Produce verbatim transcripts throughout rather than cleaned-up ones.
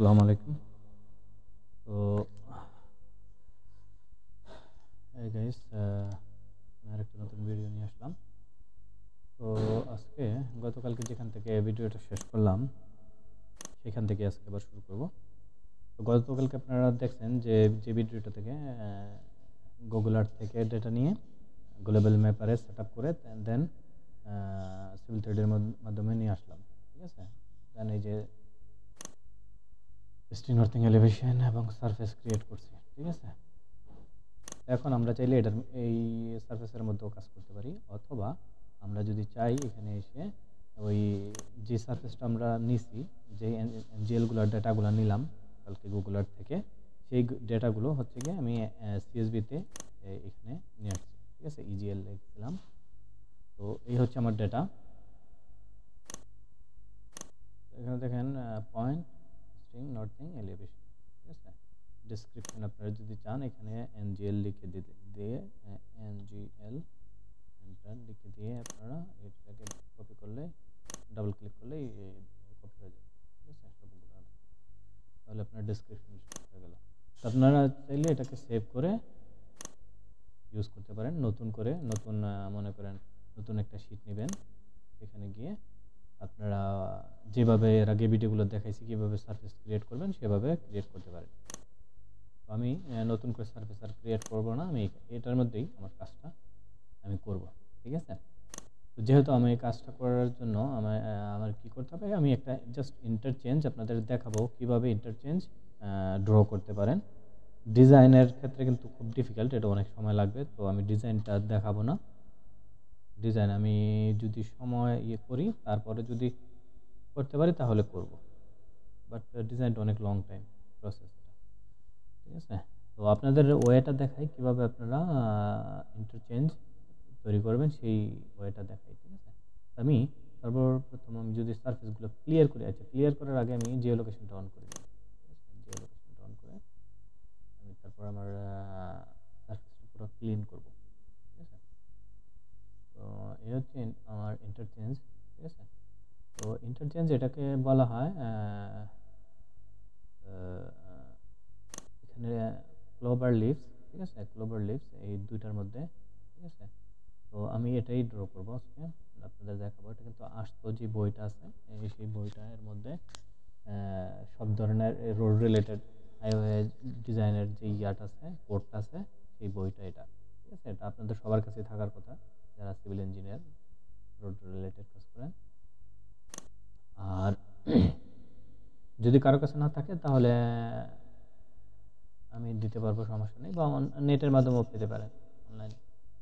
আসসালামু আলাইকুম। তো এই গাইস, আমি আরেকটা নতুন ভিডিও নিয়ে আসলাম। তো আজকে গতকালকে যেখান থেকে ভিডিওটা শেষ করলাম সেখান থেকে আজকে আবার শুরু করব। তো গতকালকে আপনারা দেখছেন যে যে ভিডিওটা থেকে গুগল আর্থ থেকে ডেটা নিয়ে গ্লোবাল ম্যাপারে সেট আপ করে দেন সিভিল থ্রিডির মাধ্যমে নিয়ে আসলাম। ঠিক আছে, দেন এই যে স্ট্রিং আর্থিং এলিভেশন এবং সারফেস ক্রিয়েট করছি। ঠিক আছে, এখন আমরা চাইলে এটার এই সারফেসের মধ্যেও কাজ করতে পারি, অথবা আমরা যদি চাই এখানে এসে ওই যে সারফেসটা আমরা নিছি, যে এনজিএলগুলোর ডেটাগুলো নিলাম কালকে গুগল আর্থ থেকে, সেই ডেটাগুলো হচ্ছে গিয়ে আমি সিএসভিতে এখানে নিয়ে আসছি। ঠিক আছে, ইজিএল লিখছিলাম। তো এই হচ্ছে আমার ডেটা। এখানে দেখেন পয়েন্ট স্ট্রিং নর্থিং এলিভেশন। ঠিক আছে, ডেসক্রিপশন আপনারা যদি চান এখানে এনজিএল লিখে দিতে দিয়ে এনজিএল এন্টার লিখে দিয়ে আপনারা এটাকে কপি করলে ডাবল ক্লিক করলে কপি হয়ে যাবে। ঠিক আছে, সবগুলো তাহলে আপনার ডেসক্রিপশন হয়ে গেল। তো আপনারা চাইলে এটাকে সেভ করে ইউজ করতে পারেন। নতুন করে নতুন মনে করেন নতুন একটা শীট নেবেন, সেখানে গিয়ে আপনারা যেভাবে এর আগে ভিডিওগুলো দেখাইছি কীভাবে সারফেস ক্রিয়েট করবেন সেভাবে ক্রিয়েট করতে পারেন। তো আমি নতুন করে সারফেস আর ক্রিয়েট করব না, আমি এটার মধ্যেই আমার কাজটা আমি করব। ঠিক আছে, তো যেহেতু আমি এই কাজটা করার জন্য আমার আমার কী করতে হবে, আমি একটা জাস্ট ইন্টারচেঞ্জ আপনাদের দেখাবো কীভাবে ইন্টারচেঞ্জ ড্র করতে পারেন। ডিজাইনের ক্ষেত্রে কিন্তু খুব ডিফিকাল্ট, এটা অনেক সময় লাগবে। তো আমি ডিজাইনটা দেখাবো না। ডিজাইন আমি যদি সময় ইয়ে করি তারপরে যদি করতে পারি তাহলে করব, বাট ডিজাইনটা অনেক লং টাইম প্রসেসটা। ঠিক আছে, তো আপনাদের ওয়েটা দেখাই কিভাবে আপনারা ইন্টারচেঞ্জ তৈরি করবেন, সেই ওয়েটা দেখাই। ঠিক আছে, আমি সর্বপ্রথম আমি যদি সারফেসগুলো ক্লিয়ার করি, আচ্ছা ক্লিয়ার করার আগে আমি জিও লোকেশনটা অন করে দিই। ঠিক আছে, জিও লোকেশনটা অন করে আমি তারপর আমার সারফেসটা পুরো ক্লিন করব। ঠিক আছে, তো এই হচ্ছে আমার ইন্টারচেঞ্জ। ঠিক আছে, তো ইন্টারচেঞ্জ এটাকে বলা হয় এখানে ক্লোভার লিভস। ঠিক আছে, ক্লোভার লিভস এই দুইটার মধ্যে। ঠিক আছে, তো আমি এটাই ড্র করব আজকে, আপনাদের দেখাবো। এটা কিন্তু আসতো যে বইটা আছে এই সেই বইটা এর মধ্যে সব ধরনের রোড রিলেটেড হাইওয়ে ডিজাইনের যে ইয়াটা আছে কোডটা আছে সেই বইটা এটা। ঠিক আছে, এটা আপনাদের সবার কাছে থাকার কথা যারা সিভিল ইঞ্জিনিয়ার রোড রিলেটেড কাজ করেন। আর যদি কারো কাছে না থাকে তাহলে আমি দিতে পারবো, সমস্যা নেই, বা নেটের মাধ্যমেও পেতে পারেন অনলাইনে।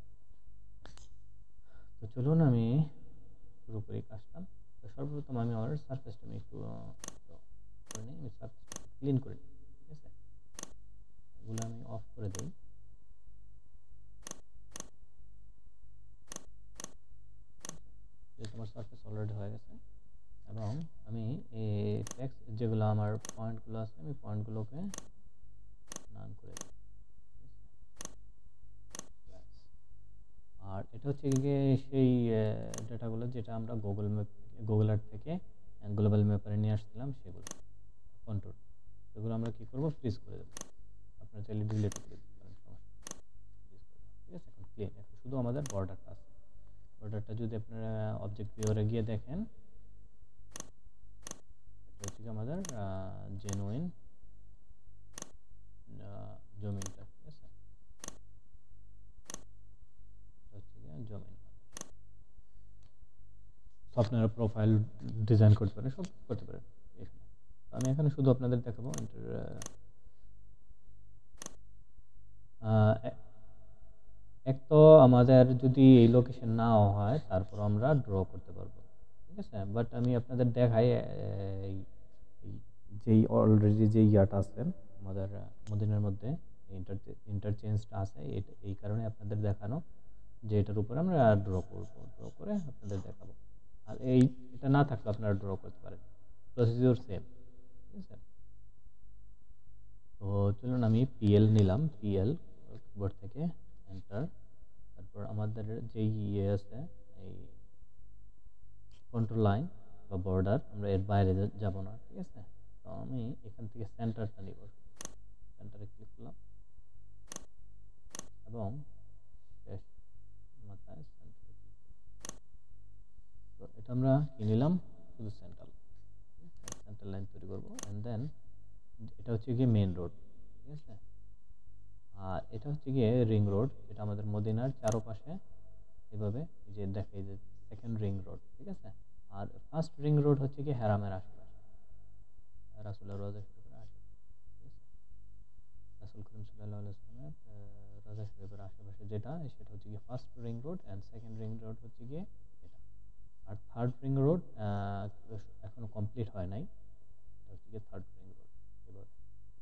তো চলুন আমি শুরু করি কাজটা। তো সর্বপ্রথম আমি আমার সারফেসটা আমি একটু করে নিই, আমি সারফেসটা ক্লিন করে নিই। ঠিক আছে, এগুলো আমি অফ করে দিই। যেহেতু আমার সারফেস অলরেডি হয়ে গেছে, এবং আমি এই টেক্সট যেগুলো আমার পয়েন্টগুলো আছে আমি পয়েন্টগুলোকে নান করে দিই। আর এটা হচ্ছে গিয়ে সেই ডেটাগুলো যেটা আমরা গুগল ম্যাপ গুগল আর্থ থেকে গ্লোবাল ম্যাপারে নিয়ে আসছিলাম, সেগুলো কন্ট্রোল, সেগুলো আমরা কি করব, ফ্রিজ করে দেবো। আপনারা চাইলে ডিলিট করে দিতে পারেন, সমস্যা নেই, ফ্রিজ করে দেবো। ঠিক আছে, এখন ক্লিন। এখন শুধু আমাদের বর্ডারটা আছে। বর্ডারটা যদি আপনারা অবজেক্ট ভিউয়ারে গিয়ে দেখেন, এটা হচ্ছে কি আমাদের জেনুইন জমিনটা। ঠিক আছে, হচ্ছে কি জমিন। আপনারা প্রোফাইল ডিজাইন করতে পারেন, সব করতে পারেন এখানে। আমি এখানে শুধু আপনাদের দেখাবো ইন্টার এক তো আমাদের যদি এই লোকেশন নাও হয় তারপর আমরা ড্র করতে পারবো। ঠিক আছে, বাট আমি আপনাদের দেখাই এই যেই অলরেডি যে ইয়াটা আছে আমাদের মদিনার মধ্যে ইন্টারচেঞ্জটা আছে, এই কারণে আপনাদের দেখানো যে এটার উপরে আমরা ড্র করবো, ড্র করে আপনাদের দেখাবো। আর এই এটা না থাকলে আপনারা ড্র করতে পারেন, প্রসিডিউর সেম। ঠিক আছে, তো চলুন আমি পিএল নিলাম, পিএল কিবোর্ড থেকে এন্টার। তারপর আমাদের যেই ইয়ে আছে এই কন্ট্রোল লাইন বা বর্ডার, আমরা এর বাইরে যাব না। ঠিক আছে, তো আমি এখান থেকে সেন্টারটা নিব, সেন্টারে ক্লিক করলাম এবং শেষ মাথায় সেন্টারে ক্লিক করলাম। তো এটা আমরা কি নিলাম, শুধু সেন্টার সেন্টার লাইন তৈরি করবো। অ্যান্ড দেন এটা হচ্ছে গিয়ে মেইন রোড, ঠিক আছে। আর এটা হচ্ছে গিয়ে রিং রোড, যেটা আমাদের মদিনার চারপাশে এভাবে যে দেখে যে সেকেন্ড রিং রোড, ঠিক আছে। আর ফার্স্ট রিং রোড হচ্ছে গিয়ে হেরামের আশেপাশে, রাসূলের রওজা শরীফের আশেপাশে, ঠিক আছে। রাসূল করিম সাল্লাল্লাহু আলাইহি ওয়াসাল্লামের রওজা শরীফের আশেপাশে যেটা, সেটা হচ্ছে গিয়ে first ring road. And second ring road হচ্ছে গিয়ে এটা। আর থার্ড রিং রোড এখনো কমপ্লিট হয় নাই, এটা হচ্ছে গিয়ে থার্ড রিং রোড এভাবে।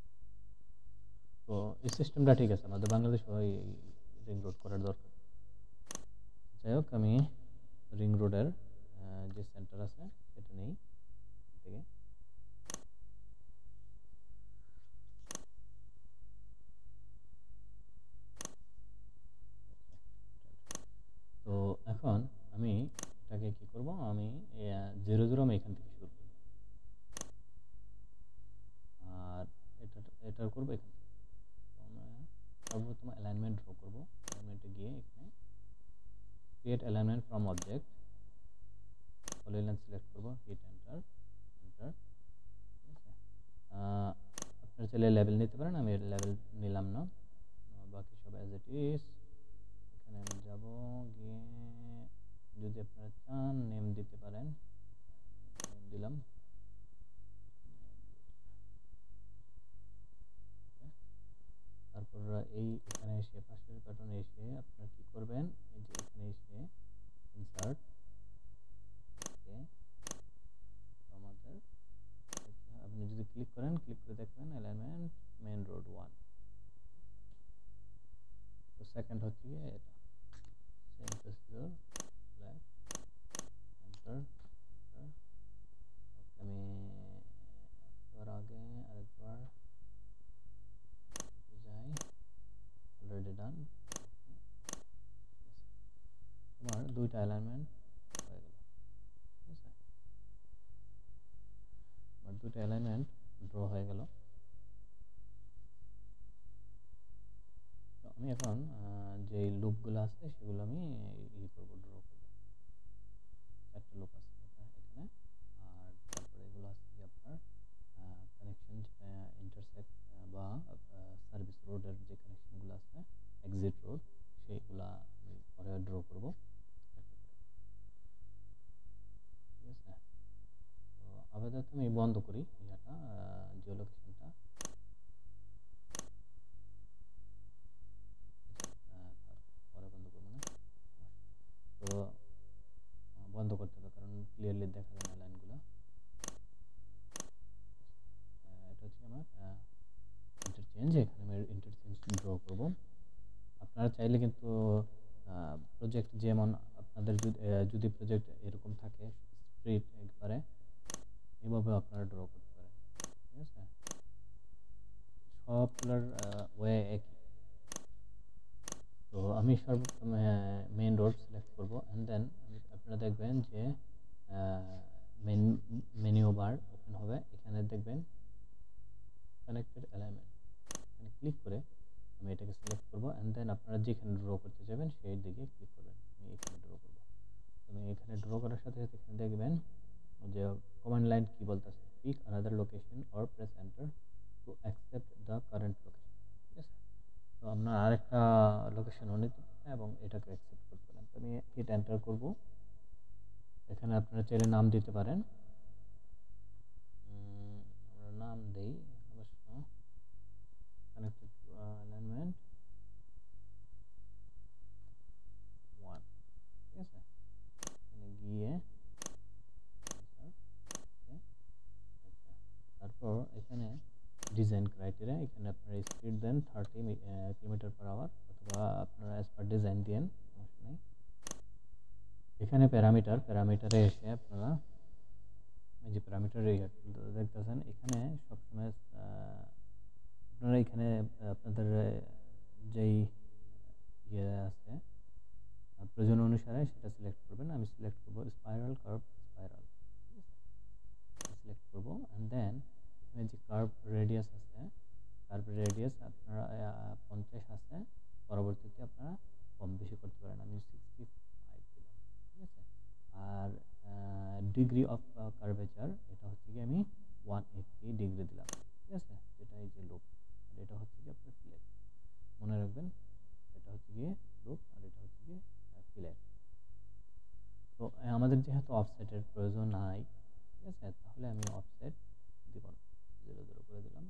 তো এই সিস্টেমটা ঠিক আছে, আমাদের বাংলাদেশে ওই রিং রোড করার দরকার। যাই হোক, আমি রিং রোডের যে সেন্টার আছে সেটা নেই থেকে। তো এখন আমি এটাকে কি করব, আমি জিরো জিরো আমি এখান থেকে শুরু করব, আর এটা এটার করবো এখান থেকে। তো আমরা সর্বপ্রথম অ্যালাইনমেন্ট ড্র করব। অ্যালাইনমেন্টে গিয়ে এখানে create alignment from object, polyline select করব, হিট এন্টার এন্টার, ঠিক আছে। আপনারা চাইলে লেভেল নিতে পারেন, আমি লেভেল নিলাম না, বাকি সব অ্যাজ ইট ইজ। এখানে আমি যাব, গিয়ে যদি আপনারা চান নেম দিতে পারেন, নেম দিলাম। তারপর এই এখানে এসে পাশের বাটনে এসে আপনারা কি করবেন, এই যে এখানে এসে ইনসার্ট, ওকে। আমাদের আপনি যদি ক্লিক করেন, ক্লিক করে দেখবেন অ্যালাইনমেন্ট মেইন রোড ওয়ান। তো সেকেন্ড হচ্ছে গিয়ে এটা, same procedure, black enter enter. Okay, আমি একবার আগে আরেকবার যাই, অলরেডি ডান। আমার দুইটা অ্যালাইনমেন্ট হয়ে গেল, ঠিক আছে। আমার দুইটা অ্যালাইনমেন্ট ড্র হয়ে গেল। তো আমি এখন যে লুপগুলো আছে সেগুলো আমি ই করব, ড্র করব। চারটা লুপ আছে এখানে। আর তারপরে এগুলো আছে কি আপনার কানেকশন, ইন্টারসেক্ট বা সার্ভিস রোডের যে কানেকশনগুলো আছে, এক্সিট রোড, সেইগুলা আমি পরে ড্র করব, ঠিক আছে। তো আপাতত আমি বন্ধ করি ইয়াটা, জিও লোকেশনটা। পরে বন্ধ করবো না, তো বন্ধ করতে হবে কারণ ক্লিয়ারলি দেখা যায় না লাইনগুলো। এটা হচ্ছে আমার ইন্টারচেঞ্জ, এখানে আমি ইন্টারচেঞ্জ ড্র করব। আপনারা চাইলে কিন্তু প্রজেক্ট যেমন আপনাদের যদি প্রজেক্ট এরকম থাকে স্ট্রিট একবারে, এইভাবে আপনারা ড্র করতে পারেন, ঠিক আছে। সবগুলোর ওয়ে একই। তো আমি সর্বপ্রথম মেইন রোড সিলেক্ট করব। অ্যান্ড দেন আপনারা দেখবেন যে মেন মেনু বার ওপেন হবে, এখানে দেখবেন কানেক্টেড অ্যালাইনমেন্ট, এখানে ক্লিক করে আমি এটাকে সিলেক্ট করব। অ্যান্ড দেন আপনারা যেখানে ড্র করতে যাবেন সেই দিকে ক্লিক করবেন। আমি এখানে ড্র করব। আমি এখানে ড্র করার সাথে সাথে এখানে দেখবেন যে কমান্ড লাইন কি বলতেছে, pick another location or press enter to accept the current location, ঠিক আছে। তো আপনার আরেকটা লোকেশনও নিতে পারেন এবং এটাকে অ্যাকসেপ্ট করতে পারেন। তো আমি হিট এন্টার করব। এখানে আপনারা চাইলে নাম দিতে পারেন, আমরা নাম দেই অবশ্য কানেক্টেড অ্যালাইনমেন্ট ওয়ান, ঠিক আছে। এখানে গিয়ে তারপর এখানে ডিজাইন ক্রাইটেরিয়া, এখানে আপনারা speed then thirty kilometre per hour, অথবা আপনারা অ্যাজ পার ডিজাইন দেন, সমস্যা নেই। এখানে প্যারামিটার, প্যারামিটারে এসে আপনারা এই যে প্যারামিটার দেখতেছেন, এখানে সবসময় আপনারা এখানে আপনাদের যেই ইয়ে আছে প্রয়োজন অনুসারে সেটা সিলেক্ট করবেন। আমি সিলেক্ট করব স্পাইরাল কার্ভ স্পাইরাল, ঠিক আছে, সিলেক্ট করব। অ্যান্ড দেন এখানে যে কার্ভ রেডিয়াস আছে, কার্ভ রেডিয়াস আপনারা পঞ্চাশ আছে, পরবর্তীতে আপনারা কম বেশি করতে পারেন। আমি সিক্সটি ফাইভ দিলাম, ঠিক আছে। আর ডিগ্রি অফ কার্ভেচার এটা হচ্ছে কি আমি ওয়ান এইট্টি ডিগ্রি দিলাম, ঠিক আছে, যেটা এই যে লুপ, আর এটা হচ্ছে কি আপনার ফিলেট। মনে রাখবেন এটা হচ্ছে গিয়ে লুপ আর এটা হচ্ছে গিয়ে ফিলেট। তো আমাদের যেহেতু অফসেটের প্রয়োজন নাই, ঠিক আছে, তাহলে আমি অফসেট দিব না, জিরো জিরো করে দিলাম।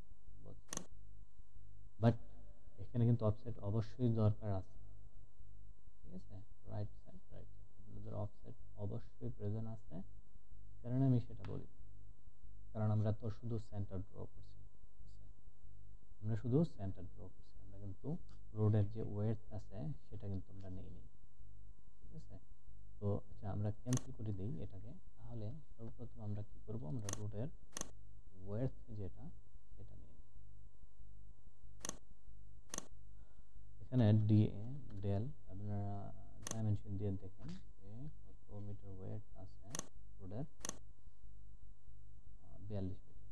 বাট এখানে কিন্তু অফসেট অবশ্যই দরকার আছে, ঠিক আছে। রাইট সাইড রাইট সাইড আপনাদের অফসেট অবশ্যই প্রয়োজন আছে, কারণ আমি সেটা বলি, কারণ আমরা তো শুধু সেন্টার ড্র করছি, ঠিক আছে, আমরা শুধু সেন্টার ড্র করছি, আমরা কিন্তু রোডের যে ওয়েট আছে সেটা কিন্তু আমরা নেই নি, ঠিক আছে। তো আচ্ছা আমরা ক্যান্সেল করে দিই এটাকে, তাহলে সর্বপ্রথম আমরা কি করব, আমরা রোডের ওয়েট যেটা সেটা নিয়ে নিই। এখানে ডি ডেল আপনারা ডাইমেনশন দিয়ে দেখেন যে কত মিটার ওয়েট আছে রোডের, বিয়াল্লিশ মিটার,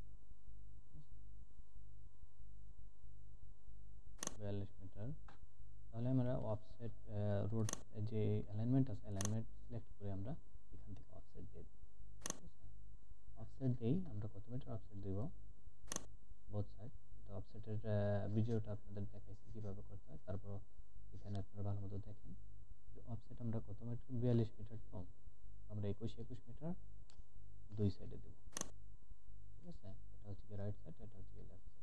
বিয়াল্লিশ মিটার। তাহলে আমরা অফসেট রোড যে অ্যালাইনমেন্ট আছে, অ্যালাইনমেন্ট সিলেক্ট করে আমরা এখান থেকে অফসেট দিয়ে দিই, ঠিক আছে। অফসেট দেই আমরা কত মিটার অফসেট দেব, বোথ সাইড। তো অফসেটের ভিডিওটা আপনাদের দেখাইছি কিভাবে করতে হয়, তারপর এখানে আপনারা ভালো মতো দেখেন যে অফসেট আমরা কত মিটার, বিয়াল্লিশ মিটার, তো আমরা একুশ একুশ মিটার দুই সাইডে দেব, ঠিক আছে। এটা হচ্ছে রাইট সাইড, এটা হচ্ছে লেফট সাইড।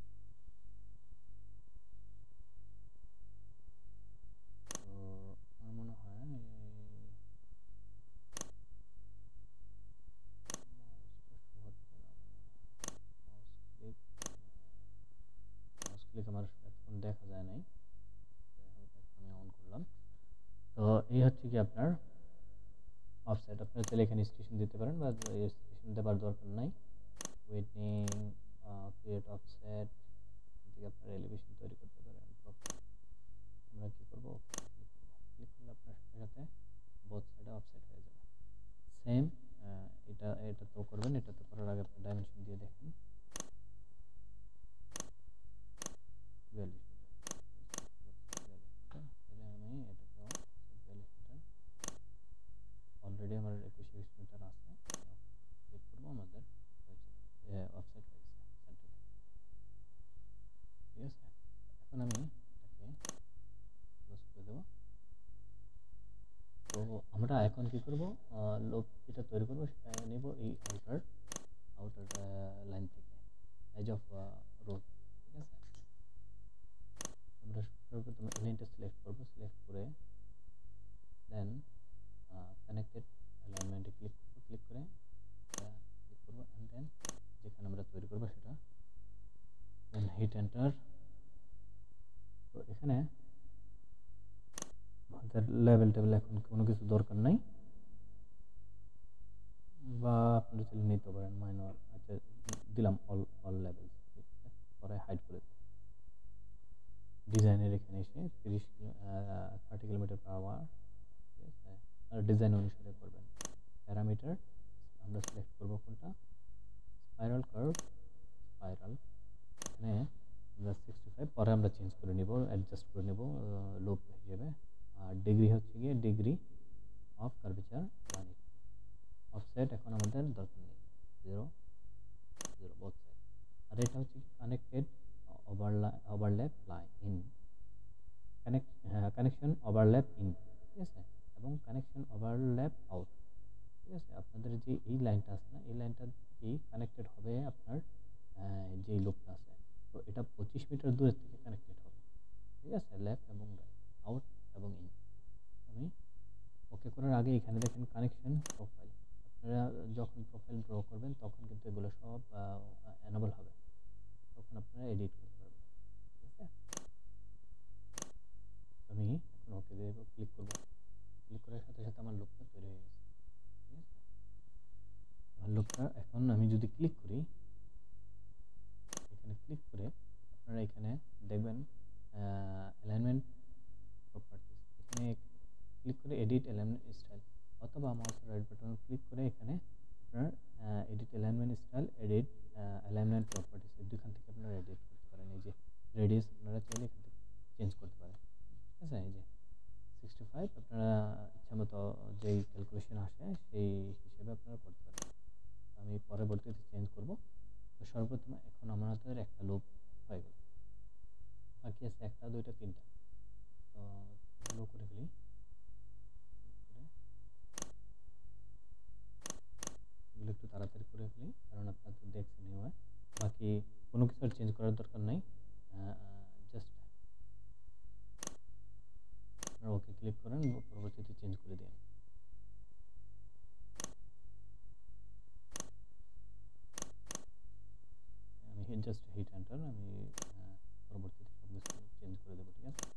তো আমার মনে হয় আমার এখন দেখা যায় নাই, আমি অন করলাম। তো এই হচ্ছে কি আপনার অফসেট। আপনারা চাইলে এখানে স্টেশন দিতে পারেন বা স্টেশন দেওয়ার দরকার নাই। ওয়েটিং, ক্রিয়েট অফসেট থেকে আপনারা এলিভেশন তৈরি করতে পারেন। আমরা কি করব, ক্লিক করব, ক্লিক করলে আপনার সাথে সাথে বোথ সাইডে অফসেট হয়ে যাবে। সেম এটা এটা তো করবেন, এটা তো করার আগে আপনি ডাইমেনশন দিয়ে দেখেন বিয়াল্লিশ মিটার, তাহলে আমি এটাকে বিয়াল্লিশ মিটার, অলরেডি আমার একুশ একুশ মিটার আছে, ক্লিক করবো, আমাদের অফসেট হয়ে গেছে সেন্টার থেকে, ঠিক আছে। এখন আমি এটাকে ক্লোজ করে দেবো। তো আমরা এখন কি করব, লোপ যেটা তৈরি করবো সেটা নেব এই আউটার আউটার লাইন থেকে, এজ অফ রোড, ঠিক আছে। আমরা সর্বপ্রথম এলিমেন্টটা সিলেক্ট করব, সিলেক্ট করে দেন কানেক্টেড অ্যালাইনমেন্টে ক্লিক করব, ক্লিক করে ক্লিক করব এন্ড দেন যেখানে আমরা তৈরি করব সেটা, দেন হিট এন্টার। তো এখানে আমাদের লেভেল টেবিল এখন কোনো কিছু দরকার নাই, বা আপনারা চাইলে নিতে পারেন মাইনর। আচ্ছা দিলাম অল অল লেভেল, ঠিক আছে, পরে হাইড করে দিই। ডিজাইনের এখানে এসে তিরিশ থার্টি কিলোমিটার পার আওয়ার, ঠিক আছে, আর ডিজাইন অনুসারে করবেন। প্যারামিটার আমরা সিলেক্ট করব কোনটা, স্পাইরাল কার্ভ, স্পাইরাল, এখানে আমরা সিক্সটি ফাইভ, পরে আমরা চেঞ্জ করে নিব, অ্যাডজাস্ট করে নেব লুপ হিসেবে। আর ডিগ্রি হচ্ছে গিয়ে degree of curvature one eighty. Offset এখন আমাদের দরকার নেই, জিরো জিরো বোথ সাইড। আর এটা হচ্ছে connected overlap line in, connect connection overlap in, ঠিক আছে, এবং কানেকশন ওভারল্যাপ আউট, ঠিক আছে। আপনাদের যে এই লাইনটা আছে না, এই লাইনটা থেকেই কানেক্টেড হবে আপনার যেই লুপটা আছে। তো এটা পঁচিশ মিটার দূরের থেকে কানেক্টেড হবে, ঠিক আছে, লেফট এবং রাইট, আউট এবং ইন। আমি ওকে করার আগে এখানে দেখেন কানেকশন প্রোফাইল, আপনারা যখন প্রোফাইল ড্র করবেন তখন কিন্তু এগুলো সব এনেবল হবে, তখন আপনারা এডিট করতে পারবেন, ঠিক আছে। আমি এখন ওকে দিয়ে ক্লিক করব, ক্লিক করার সাথে সাথে আমার লুপটা তৈরি হয়ে গেছে, ঠিক আছে। আমার লুপটা এখন আমি যদি ক্লিক করি, এখানে ক্লিক করে আপনারা এখানে দেখবেন অ্যালাইনমেন্ট প্রপার্টিজ, এখানে ক্লিক করে এডিট অ্যালাইনমেন্ট স্টাইল, অথবা মাউসের রাইট বাটন ক্লিক করে এখানে আপনার edit alignment style, edit alignment properties আসে সেই হিসেবে আপনারা করতে পারেন। আমি পরবর্তীতে চেঞ্জ করব। তো সর্বপ্রথম এখন আমাদের একটা লুপ হয়ে গেল, বাকি আছে একটা, দুইটা, তিনটা। তো এগুলো করে ফেলি। এগুলো একটু তাড়াতাড়ি করে ফেলি, কারণ আপনারা তো দেখছেন হয়। বাকি কোনো কিছু চেঞ্জ করার দরকার নাই, জাস্ট আপনারা ওকে ক্লিক করেন, পরবর্তীতে চেঞ্জ করে দিন। আমি জাস্ট হিট এন্টার, আমি পরবর্তীতে সব কিছু চেঞ্জ করে দেবো। ঠিক আছে,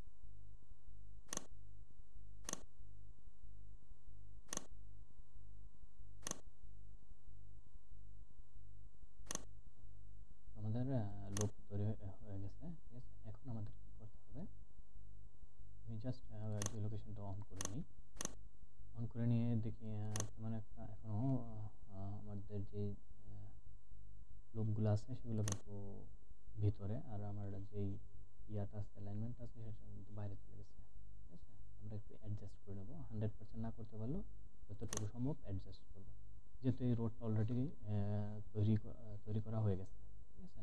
আমাদের লুপ তৈরি হয়ে গেছে। ঠিক আছে, এখন আমাদের কি করতে হবে, আমি জাস্ট যে লোকেশনটা অন করে নিই। অন করে নিয়ে দেখি তেমন একটা এখনও আমাদের যে লুপগুলো আছে সেগুলো কিন্তু ভিতরে, আর আমার যেই ইয়াটা আছে, অ্যালাইনমেন্ট আছে, সেটা কিন্তু বাইরে চলে গেছে। ঠিক আছে, আমরা একটু অ্যাডজাস্ট করে নেবো। হান্ড্রেড পার্সেন্ট না করতে পারলেও যতটুকু সম্ভব অ্যাডজাস্ট করবো, যেহেতু এই রোডটা অলরেডি তৈরি তৈরি করা হয়ে গেছে। ঠিক আছে,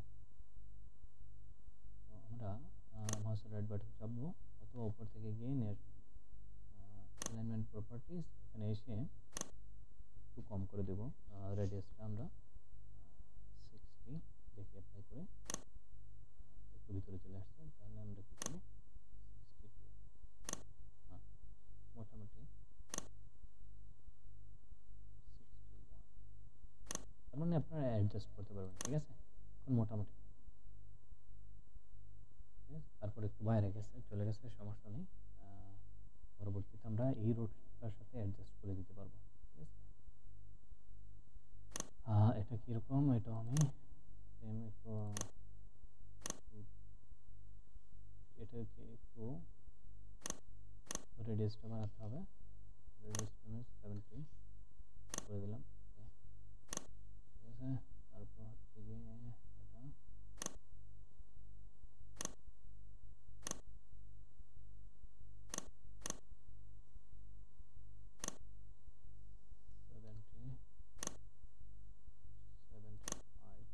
তো আমরা মাউসের রাইট বাটন চাপবো অথবা উপর থেকে গিয়ে নিয়ে অ্যালাইনমেন্ট প্রপার্টিজ, এখানে এসে একটু কম করে দেবো রেডিয়াসটা, আমরা সিক্সটি দেখি অ্যাপ্লাই করে একটু ভিতরে চলে আসছে। তাহলে আমরা কী করি, সিক্সটি টু, হ্যাঁ মোটামুটি সিক্সটি ওয়ান, তার মানে আপনারা অ্যাডজাস্ট করতে পারবেন। ঠিক আছে, এখন মোটামুটি ঠিক আছে। তারপর একটু বাইরে গেছে, চলে গেছে, সমস্যা নেই। পরবর্তীতে আমরা এই রোডটার সাথে অ্যাডজাস্ট করে দিতে পারবো। ঠিক আছে, এটা কীরকম, এটা আমি সেম একটু এটাকে একটু রেডিয়াসটা বাড়াতে হবে। রেডিয়াসটা আমি সেভেন্টি করে দিলাম। ঠিক আছে, তারপর হচ্ছে গিয়ে এটা সেভেন্টি সেভেন্টি ফাইভ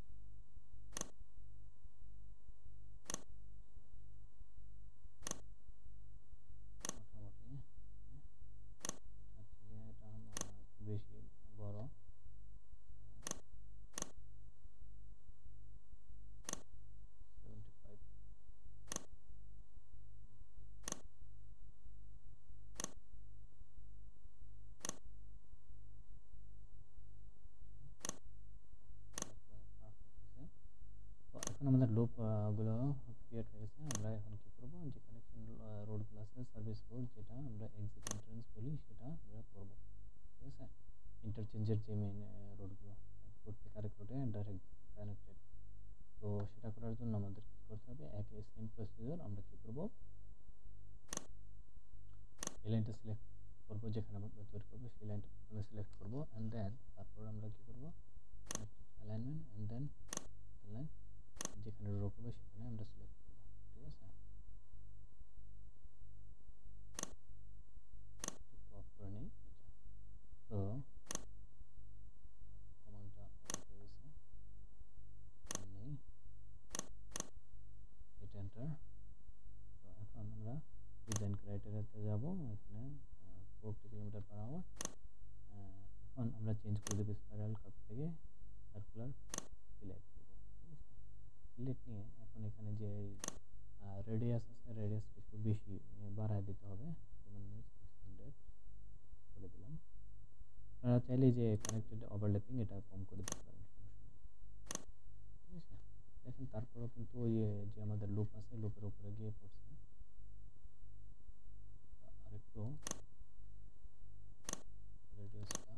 মোটামুটি। এটা হচ্ছে গিয়ে এটা বেশি বড়, সেভেন্টি ফাইভ। তো এখন আমাদের লুপ গুলো ক্রিয়েট হয়ে গেছে। আমরা এখন কি করব, যে কানেকশন রোডগুলো আছে, সার্ভিস রোড যেটা আমরা এক্সিট এন্ট্রান্স বলি, সেটা আমরা করব। ঠিক আছে, ইন্টারচেঞ্জের যে মেইন রোডগুলো, এক রোড থেকে আরেক রোডে ডাইরেক্ট কানেক্টেড। তো সেটা করার জন্য আমাদের কি করতে হবে, একই সেম প্রসিজার। আমরা কি করব, এই লাইনটা সিলেক্ট করব, যেখানে আমরা তৈরি করবো সেই লাইনটা প্রথমে সিলেক্ট করব, অ্যান্ড দেন তারপর আমরা কি করব, অ্যালাইনমেন্ট, অ্যান্ড দেন লাইন, যেখানে রো করবে সেখানে আমরা সিলেক্ট করব। ঠিক আছে, একটু অফ করে নিই। তো কমান্ডটা অফ হয়ে গেছে, নেই, হিট এন্টার। তো এখন আমরা ডিজাইন ক্রাইটেরিয়াতে যাব, এখানে ফোরটি কিলোমিটার পার আওয়ার। এখন আমরা চেঞ্জ করে দেবো স্পাইরাল কাট থেকে সার্কুলার ফিলেট দেবো। ঠিক আছে, ফিলেট নিয়ে এখন এখানে যে রেডিয়াস আছে, রেডিয়াসটা একটু বেশি বাড়ায় দিতে হবে, যেমন সিক্স হান্ড্রেড করে দিলাম। আপনারা চাইলে যে কানেক্টেড ওভারল্যাপিং এটা কম করে দিতে পারেন, সমস্যা নেই। ঠিক আছে, দেখেন তারপরেও কিন্তু ওই যে আমাদের লুপ আছে, লুপের উপরে গিয়ে পড়ছে। আরেকটু রেডিয়াসটা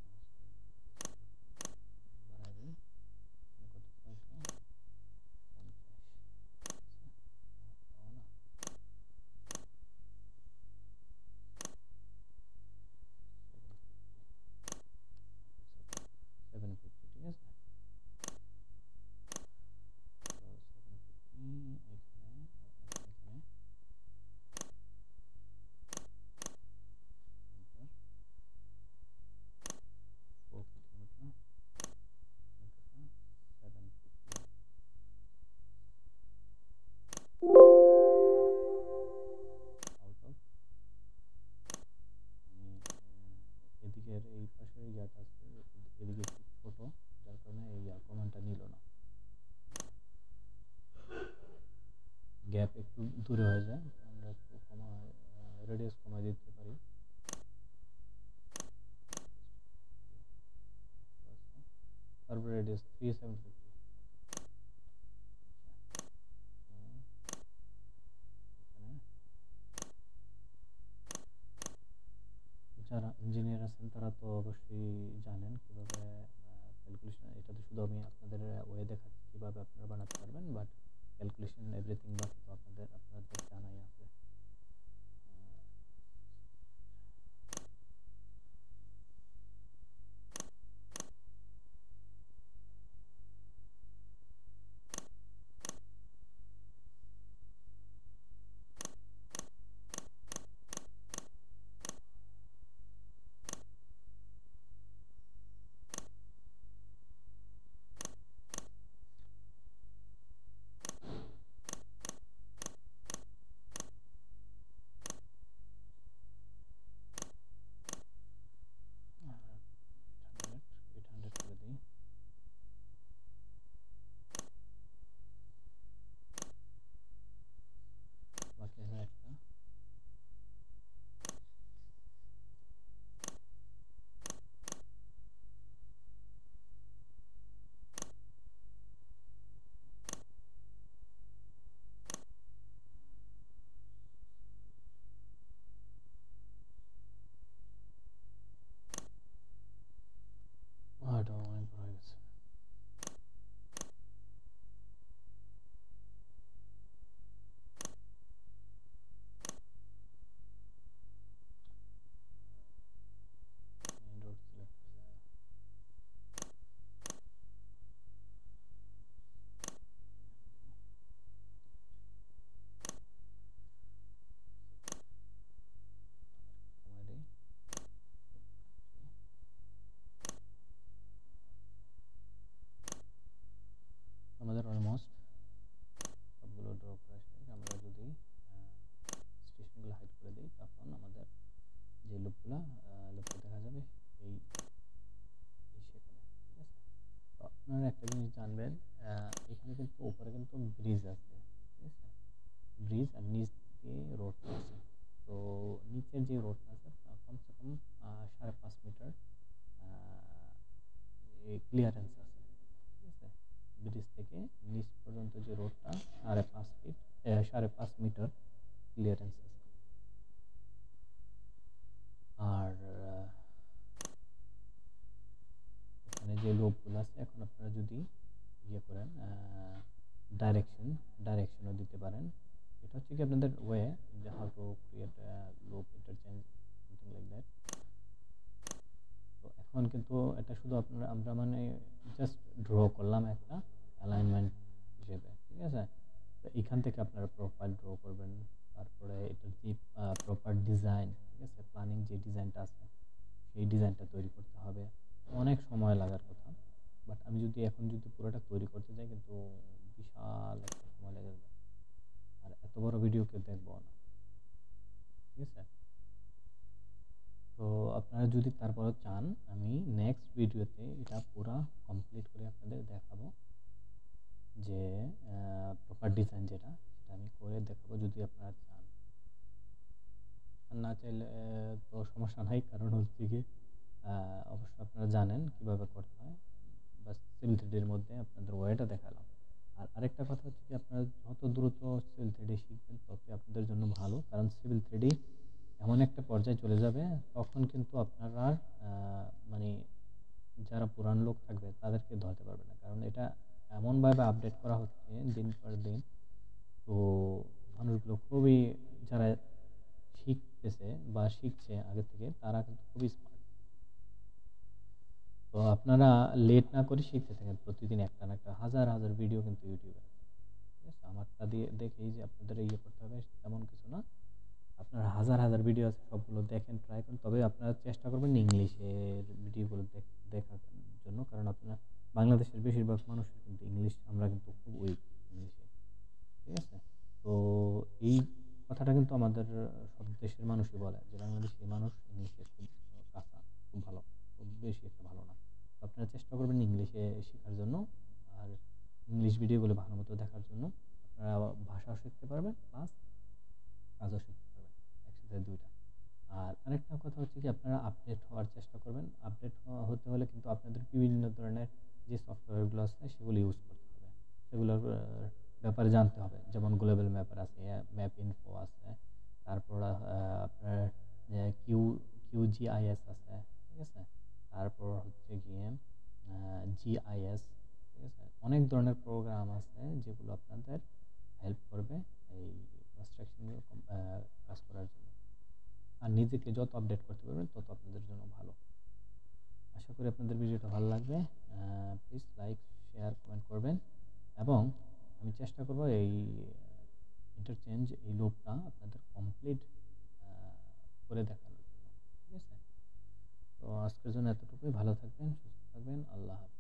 বাড়াই দিই, কত ছয়শো পঞ্চাশ, না সেভেন ফিফটি। ঠিক আছে, তো সেভেন ফিফটি এখানে এখানে পাশের ইয়াটা আছে এদিকে একটু ছোট, যার কারণে এই কমান্ডটা নিল না, গ্যাপ একটু দূরে হয়ে যায়, আমরা একটু কমা রেডিয়াস কমাই দিতে পারি। তারপর রেডিয়াস থ্রি সেভেন ফিফটি। যারা ইঞ্জিনিয়ার আছেন তারা তো অবশ্যই জানেন কিভাবে ক্যালকুলেশন, এটা তো শুধু আমি আপনাদের ওয়ে দেখাচ্ছি কিভাবে আপনারা বানাতে পারবেন, বাট ক্যালকুলেশন এভরিথিং বাকি তো আপনাদের আপনাদের জানাই আছে। এটা অনেক বড় হয়ে গেছে। আমাদের অলমোস্ট সবগুলো ড্র করা শেষ। আমরা যদি স্টেশনগুলো হাইড করে দিই তখন আমাদের যে লুপগুলো লুপটা দেখা যাবে এই এই শেপে, ঠিক আছে? তো আপনারা একটা জিনিস জানবেন, এখানে কিন্তু উপরে কিন্তু ব্রিজ আছে, ঠিক আছে? ব্রিজ আর নিচ দিয়ে রোড আছে। তো নিচের যে রোডটা আছে কমসে কম সাড়ে পাঁচ মিটার ক্লিয়ারেন্স আছে, ঠিক আছে? ব্রিজ থেকে নিচ পর্যন্ত যে রোডটা সাড়ে পাঁচ ফিট সাড়ে পাঁচ মিটার ক্লিয়ারেন্স আছে। আর এখানে যে লোকগুলো আছে এখন আপনারা যদি ইয়ে করেন ডাইরেকশন ডাইরেকশনও দিতে পারেন। এটা হচ্ছে কি আপনাদের ওয়ে যে how to create loop interchange something like that. তো এখন কিন্তু এটা শুধু আপনারা আমরা মানে জাস্ট ড্র করলাম একটা অ্যালাইনমেন্ট হিসেবে, ঠিক আছে? তো এখান থেকে আপনারা প্রোফাইল ড্র করবেন, তারপরে এটার যে প্রপার ডিজাইন, ঠিক আছে, প্ল্যানিং যে ডিজাইনটা আছে সেই ডিজাইনটা তৈরি করতে হবে। অনেক সময় লাগার কথা, বাট আমি যদি এখন যদি পুরোটা তৈরি করতে যাই কিন্তু বিশাল একটা সময় লেগে যাবে, আর এত বড় ভিডিও কেউ দেখবো না, ঠিক আছে? তো আপনারা যদি তারপরে চান আমি নেক্সট ভিডিওতে এটা পুরো কমপ্লিট করে আপনাদের দেখাবো, যে প্রপার ডিজাইন যেটা সেটা আমি করে দেখাবো যদি আপনারা চান। আর না চাইলে তো সমস্যা নাই, কারণ হচ্ছে কি অবশ্য আপনারা জানেন কিভাবে করতে হয়, বাস সিভিল থ্রিডির মধ্যে আপনাদের ওয়েটা দেখালাম। আর আরেকটা কথা হচ্ছে কি আপনারা যত দ্রুত সিভিল থ্রিডি শিখবেন ততই আপনাদের জন্য ভালো, কারণ সিভিল থ্রিডি এমন একটা পর্যায়ে চলে যাবে তখন কিন্তু আপনারা মানে যারা পুরান লোক থাকবে তাদেরকে ধরতে পারবে না, কারণ এটা এমনভাবে আপডেট করা হচ্ছে দিন পর দিন। তো মানুষগুলো খুবই যারা শিখতেছে বা শিখছে আগে থেকে তারা কিন্তু খুবই স্মার্ট। তো আপনারা লেট না করে শিখতে থাকেন, প্রতিদিন একটা না একটা হাজার হাজার ভিডিও কিন্তু ইউটিউবে আছে, ঠিক আছে? আমারটা দিয়ে দেখেই যে আপনাদের ইয়ে করতে হবে তেমন কিছু না, আপনার হাজার হাজার ভিডিও আছে সবগুলো দেখেন, ট্রাই করেন, তবে আপনারা চেষ্টা করবেন ইংলিশের ভিডিওগুলো দেখার জন্য, কারণ আপনারা বাংলাদেশের বেশিরভাগ মানুষের কিন্তু ইংলিশ আমরা কিন্তু খুব উইক ইংলিশে, ঠিক আছে? তো এই কথাটা কিন্তু আমাদের সব দেশের মানুষই বলে যে বাংলাদেশি মানুষ ইংলিশে খুব কাঁচা, খুব ভালো, খুব বেশি একটা ভালো না। তো আপনারা চেষ্টা করবেন ইংলিশে শেখার জন্য, আর ইংলিশ ভিডিওগুলো ভালো মতো দেখার জন্য। আপনারা ভাষাও শিখতে পারবেন প্লাস কাজও শিখতে পারবেন, একসাথে দুইটা। আর আরেকটা কথা হচ্ছে কি, আপনারা আপডেট হওয়ার চেষ্টা করবেন। আপডেট হতে হলে কিন্তু আপনাদের বিভিন্ন ধরনের যে সফটওয়্যারগুলো আছে সেগুলো ইউজ করতে হবে, সেগুলোর ব্যাপারে জানতে হবে। যেমন গ্লোবাল ম্যাপার আছে, ম্যাপ ইনফো আছে, তারপর আপনার কিউ কিউজিআইএস আছে, ঠিক আছে। তারপর হচ্ছে গিয়ে জিআইএস, ঠিক আছে। অনেক ধরনের প্রোগ্রাম আছে যেগুলো আপনাদের হেল্প করবে এই কনস্ট্রাকশন কাজ করার জন্য। আর নিজেকে যত আপডেট করতে পারবেন তত আপনাদের জন্য ভালো। আশা করি আপনাদের ভিডিওটা ভালো লাগবে। প্লিজ লাইক, শেয়ার, কমেন্ট করবেন, এবং আমি চেষ্টা করব এই ইন্টারচেঞ্জ এই লুপটা আপনাদের কমপ্লিট করে দেখানোর জন্য, ঠিক আছে। তো আজকের জন্য এতটুকুই। ভালো থাকবেন, সুস্থ থাকবেন। আল্লাহ হাফেজ।